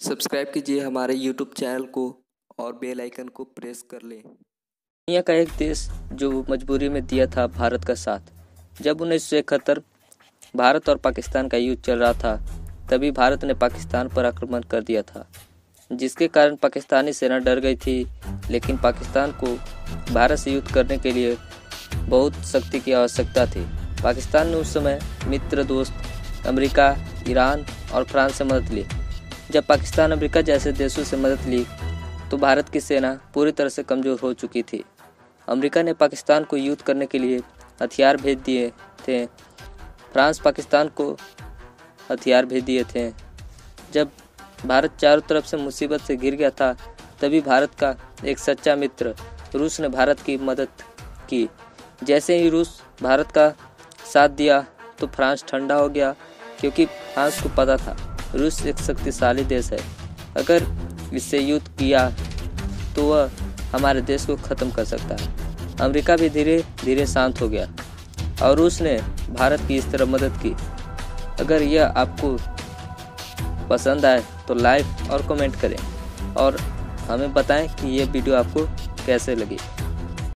Subscribe कीजिए हमारे YouTube channel को और बेल आइकन को प्रेस कर लें। दुनिया का एक देश जो मजबूरी में दिया था भारत का साथ। जब 1971 भारत और पाकिस्तान का युद्ध चल रहा था, तभी भारत ने पाकिस्तान पर आक्रमण कर दिया था, जिसके कारण पाकिस्तानी सेना डर गई थी। लेकिन पाकिस्तान को भारत से युद्ध करने के लिए बहुत शक्ति की आवश्यकता थी। पाकिस्तान ने उस समय मित्र दोस्त अमेरिका, ईरान और फ्रांस से मदद ली। जब पाकिस्तान अमेरिका जैसे देशों से मदद ली तो भारत की सेना पूरी तरह से कमज़ोर हो चुकी थी। अमेरिका ने पाकिस्तान को युद्ध करने के लिए हथियार भेज दिए थे। फ्रांस पाकिस्तान को हथियार भेज दिए थे। जब भारत चारों तरफ से मुसीबत से घिर गया था, तभी भारत का एक सच्चा मित्र रूस ने भारत की मदद की। जैसे ही रूस भारत का साथ दिया तो फ्रांस ठंडा हो गया, क्योंकि फ्रांस को पता था रूस एक शक्तिशाली देश है। अगर इससे युद्ध किया तो वह हमारे देश को ख़त्म कर सकता है। अमेरिका भी धीरे धीरे शांत हो गया और रूस ने भारत की इस तरह मदद की। अगर यह आपको पसंद आए तो लाइक और कमेंट करें और हमें बताएं कि यह वीडियो आपको कैसे लगी।